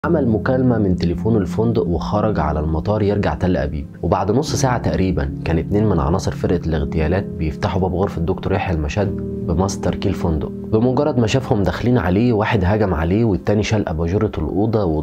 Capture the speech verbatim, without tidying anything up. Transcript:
عمل مكالمة من تليفون الفندق وخرج على المطار يرجع تل أبيب، وبعد نص ساعة تقريبا كان اتنين من عناصر فرقة الاغتيالات بيفتحوا باب غرفة دكتور يحيى المشد بماستر كي الفندق. بمجرد ما شافهم داخلين عليه، واحد هجم عليه والتاني شال أباجورة الأوضة